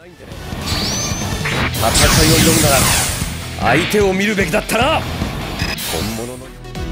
戦いを挑むなら相手を見るべきだったな。本物の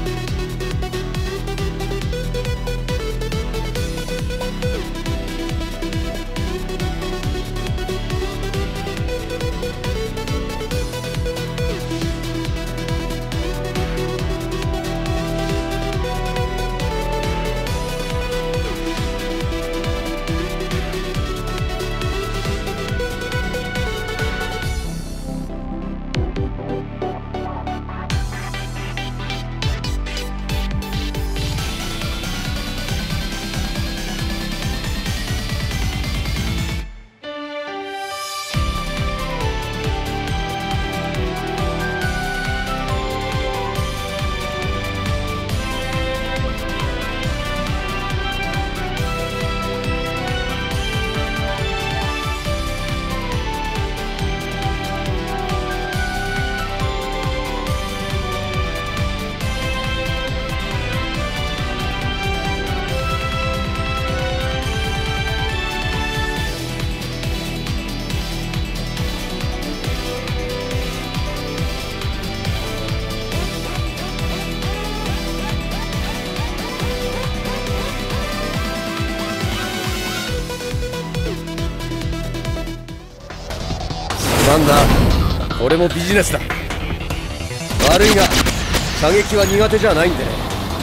なんだ、これもビジネスだ。悪いが射撃は苦手じゃないんでね。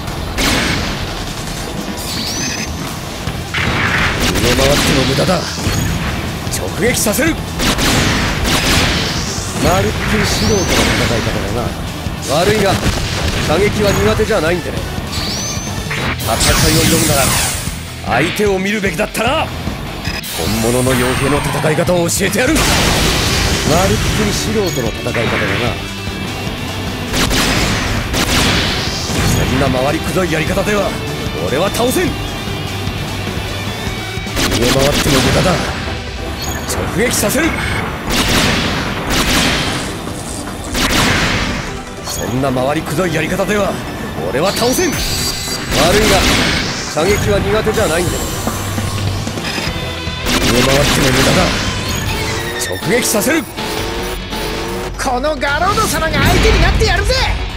逃げ回っても無駄だ。直撃させる。まるっきり素人の戦い方だな。悪いが射撃は苦手じゃないんでね。戦いを挑むなら相手を見るべきだったな。本物の傭兵の戦い方を教えてやる。まるっきり素人の戦い方だな。そんな回りくどいやり方では俺は倒せん。逃げ回っても無駄だ。直撃させる。そんな回りくどいやり方では俺は倒せん。悪いが射撃は苦手じゃないんだよ。逃げ回っても無駄だ。直撃させる。 このガロード様が相手になってやるぜ。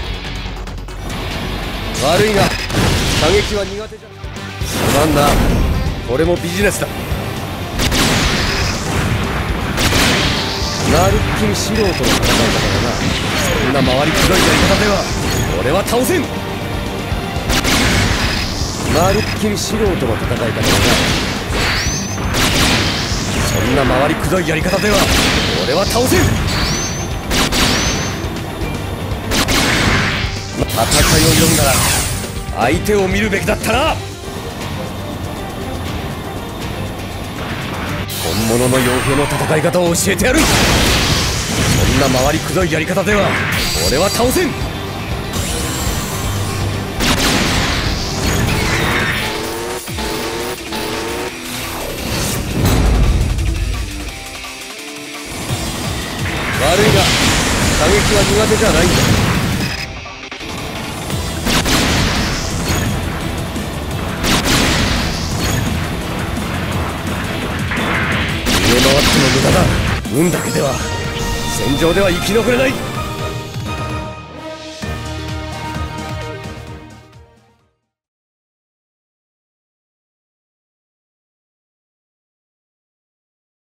悪いが射撃は苦手じゃすまんな。これもビジネスだ。まるっきり素人の戦い方だな。そんな回りくどいやり方では俺は倒せん。まるっきり素人の戦い方だな。そんな回りくどいやり方では俺は倒せん。戦いを挑むなら相手を見るべきだったな。本物の傭兵の戦い方を教えてやる。そんな回りくどいやり方では俺は倒せん。悪いが射撃は苦手じゃないんだ。逃げ回っても無駄だ。運だけでは戦場では生き残れない。